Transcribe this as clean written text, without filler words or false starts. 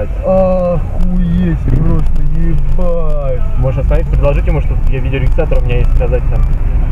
ебать. Охуеть, просто ебать. Можешь остановить, предложить ему, что я видеорегистратор, у меня есть сказать там.